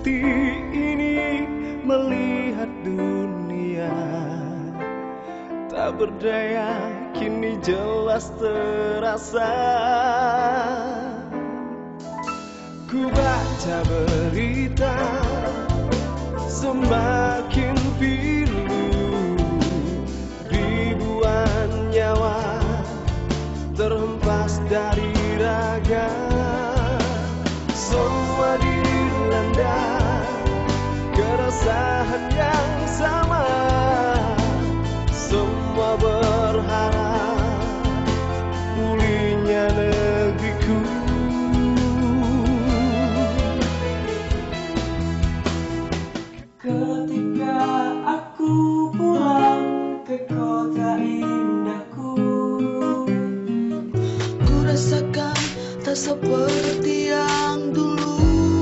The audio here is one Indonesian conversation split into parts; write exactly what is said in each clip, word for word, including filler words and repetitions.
seperti ini melihat dunia tak berdaya, kini jelas terasa. Ku baca berita semakin pilu, ribuan nyawa terhempas dari raga. Semua dilanda keresahan yang sama, semua berharap pulihnya negeriku. Ketika aku pulang ke kota indahku, ku rasakan tak seperti yang dulu.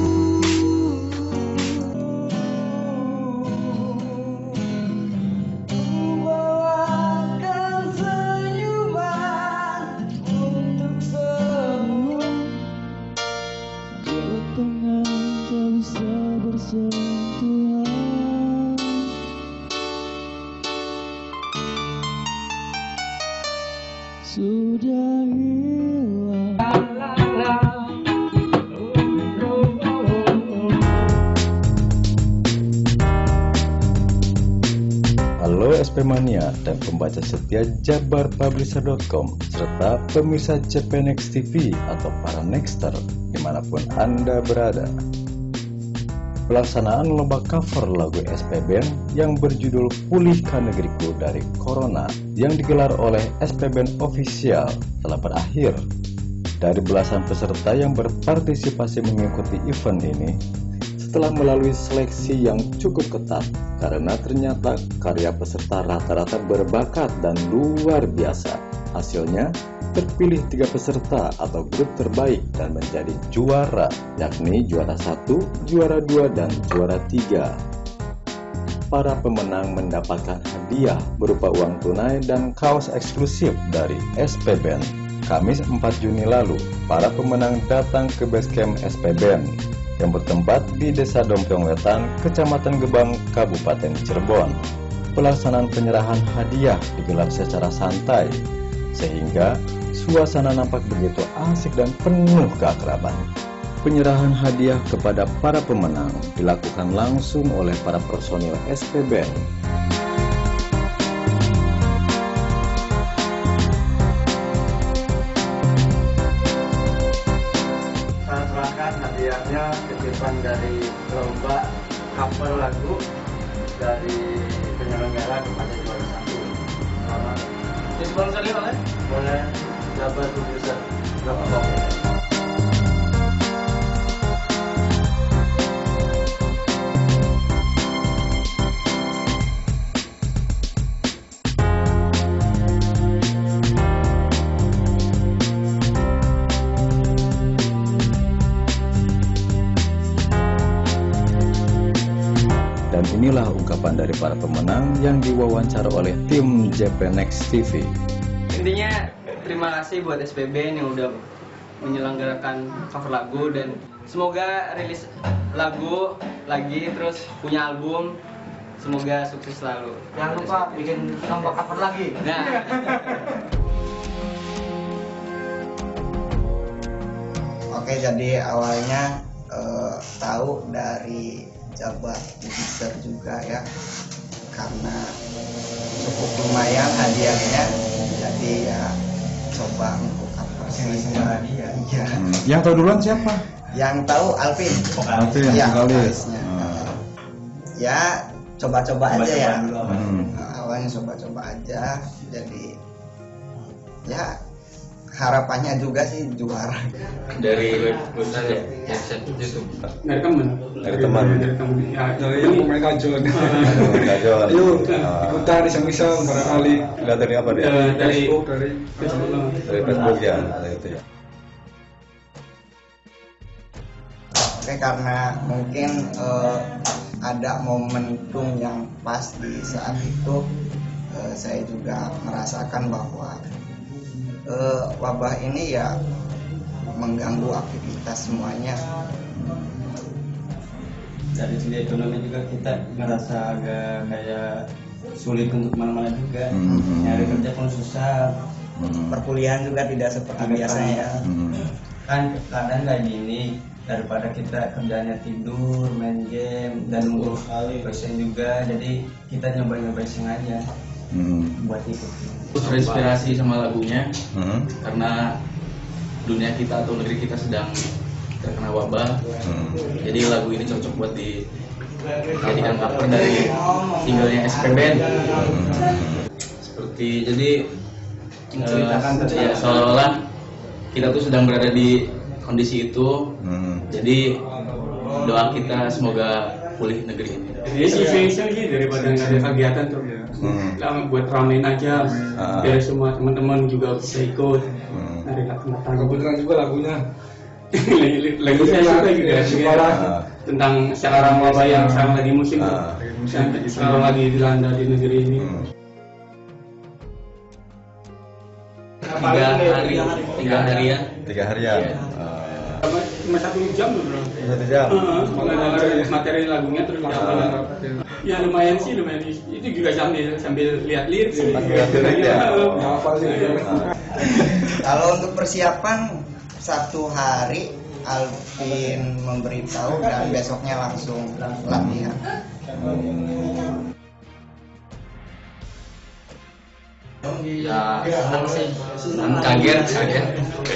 ku bawakan senyuman untuk semua. Jawa Tengah tak bisa bersentuhan, sudah hilang. Halo S P Mania dan pembaca setia Jabar Publisher dot com serta pemirsa J P Next T V atau para Nexter dimanapun Anda berada. Pelaksanaan lomba cover lagu S P Band yang berjudul Pulihkan Negeriku dari Corona yang digelar oleh S P Band Official telah berakhir. Dari belasan peserta yang berpartisipasi mengikuti event ini, setelah melalui seleksi yang cukup ketat karena ternyata karya peserta rata-rata berbakat dan luar biasa. Hasilnya terpilih tiga peserta atau grup terbaik dan menjadi juara, yakni juara satu, juara dua, dan juara tiga. Para pemenang mendapatkan hadiah berupa uang tunai dan kaos eksklusif dari S P Band. Kamis empat Juni lalu, para pemenang datang ke basecamp S P Band yang bertempat di Desa Dompiong Wetan, Kecamatan Gebang, Kabupaten Cirebon. Pelaksanaan penyerahan hadiah digelar secara santai, sehingga suasana nampak begitu asik dan penuh keakraban. Penyerahan hadiah kepada para pemenang dilakukan langsung oleh para personil S P Band. Saya serahkan hadiahnya titipan dari lomba cover lagu dari penyelenggara kepada juara satu. Selamat. Disponsori oleh oleh Jabar Publisher dot com. Dan inilah ungkapan dari para pemenang yang diwawancara oleh tim J P Next T V. Intinya terima kasih buat S P B yang udah menyelenggarakan cover lagu dan semoga rilis lagu lagi terus punya album, semoga sukses selalu. Jangan lupa bikin lomba cover lagi. Nah, Oke, jadi awalnya eh, tahu dari Jabar Publisher juga ya, karena cukup lumayan hadiahnya, jadi ya coba untuk cover semua dia. Ya. Hmm. Yang tahu duluan siapa? Yang tahu Alvin. Alvin, ya, vokalis. vokalisnya. Hmm. Ya coba-coba aja ya. Hmm. Nah, awalnya coba-coba aja, jadi ya harapannya juga sih juara. Dari web website ya, website YouTube. Dari teman. Dari teman. Dari teman. Ya, yang mau mereka join. Gajon. Yuk, ikutan iseng-iseng barangkali. Lihat dari apa dia? Eh, Dari Facebook, dari Facebook. Dari Facebook ya, ada itu ya. Oke, karena mungkin eh, ada momentum yang pas di saat itu, eh, saya juga merasakan bahwa eh, wabah ini ya mengganggu aktivitas semuanya. dari segi ekonomi juga kita ngerasa agak kayak sulit untuk mana-mana juga. Hmm. Nyari kerja pun susah. Hmm. Perkuliahan juga tidak seperti Agak biasanya. Hmm. Kan keadaan kayak gini, daripada kita kerjanya tidur, main game, dan nunggu pasien juga, jadi kita nyoba-nyoba iseng aja Hmm. buat ikut. Terinspirasi sama lagunya Hmm. karena dunia kita atau negeri kita sedang terkena wabah. Hmm. Jadi lagu ini cocok buat dijadikan cover dari singlenya S P B N. Seperti jadi Menceritakan eh, tentang- ya seolah-olah kita tuh sedang berada di kondisi itu. Hmm. Jadi doa kita semoga pulih negeri ini. Jadi iseng-iseng sih daripada nggak ada kegiatan tuh. Hmm. Lama buat ramein aja, Ah. biar semua teman-teman juga bisa ikut. Hmm. Dari datang-datang. Kebetulan juga lagunya Lagu saya suka juga juga Ah. tentang sekarang wabah yang sekarang lagi musim tuh. Ah. Yang sekarang lagi dilanda di negeri ini. Hmm. Tiga hari, tiga harian. Tiga harian. Iya. Ah. Cuma cuma satu jam tuh bro. Satu jam. Heeh, mengenal materi lagunya terus Ah. ya lumayan sih lumayan itu juga sambil sambil lihat lirik sih. Sambil lihat lirik ya? hafal sih. Ah. Kalau untuk persiapan satu hari Alvin memberitahu dan besoknya langsung latihan. Ya senang sih, senang kaget, kaget.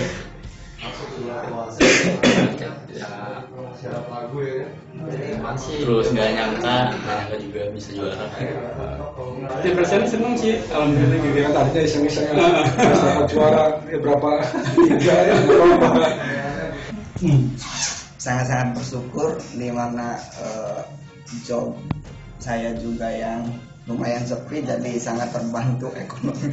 Terus nggak nyangka, nggak nyangka juga bisa juara. Di persen seneng sih alhamdulillah gitu. Kan tadinya iseng-iseng dapat juara ya berapa tiga ya berapa. Sangat-sangat bersyukur di mana eh, job saya juga yang lumayan sepi, jadi sangat terbantu ekonomi.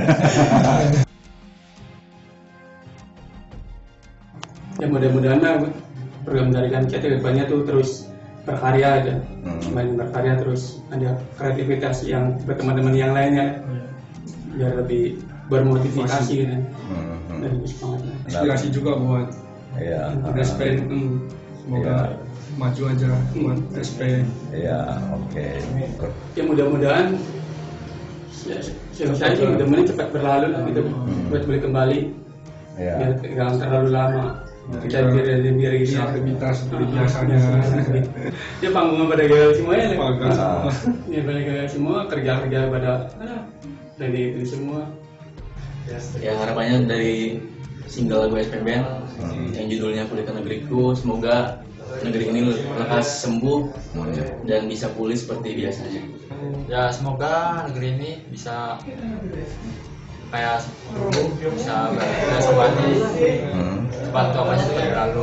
Ya mudah-mudahan lah program dari K M C ke depannya tuh terus berkarya aja, Hmm. main berkarya terus ada kreativitas yang buat teman-teman yang lainnya biar lebih bermotivasi gitu Hmm. dan lebih semangat. Inspirasi juga buat Iya. S P. Hmm. Semoga Iya. maju aja buat S P. Iya. Oke. Ya mudah-mudahan ya, saya sih mudah-mudahan cepat berlalu lah gitu Hmm. buat boleh kembali Iya. biar jangan terlalu lama. Kita biar biar ini Aktivitas seperti biasanya. Ya panggungnya pada gagal semua ya. Gagal semua. Ya pada gagal semua, kerja-kerja pada dari itu semua. Ya harapannya dari single lagu S P B N yang judulnya Pulihkan Negeriku, semoga negeri ini lekas sembuh dan bisa pulih seperti biasanya. Ya semoga negeri ini bisa kayak bisa berada kembali, Hmm. cepat wabahnya cepat berlalu.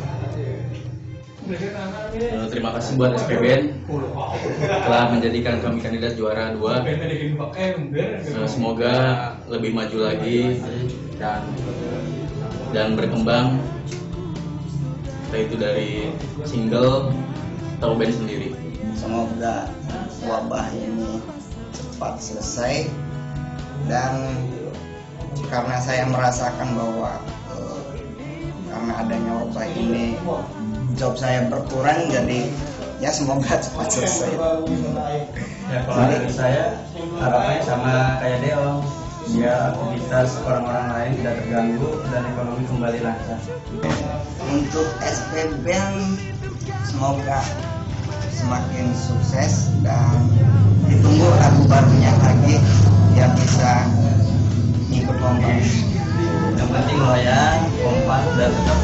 Eh, Terima kasih buat S P B N telah menjadikan kami kandidat juara dua. Eh, Semoga lebih maju lagi dan dan berkembang, entah itu dari single atau band sendiri. Semoga wabah ini cepat selesai, dan karena saya merasakan bahwa eh, karena adanya wabah ini job saya berkurang, jadi ya semoga cepat selesai. Ya kalau dari saya harapannya sama kayak Deo, biar aktivitas orang-orang lain tidak terganggu dan ekonomi kembali lancar. Untuk S P B N semoga semakin sukses dan ditunggu lagu barunya lagi yang bisa ikut lomba. Yang penting loyal, kompak, dan tetap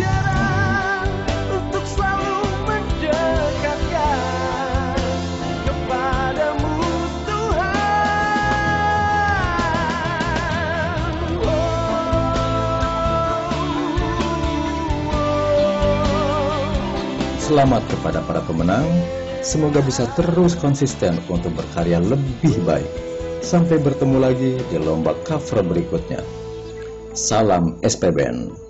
Untuk selalu mendekatkan kepadamu Tuhan. Selamat kepada para pemenang. Semoga bisa terus konsisten untuk berkarya lebih baik. Sampai bertemu lagi di lomba cover berikutnya. Salam S P B N.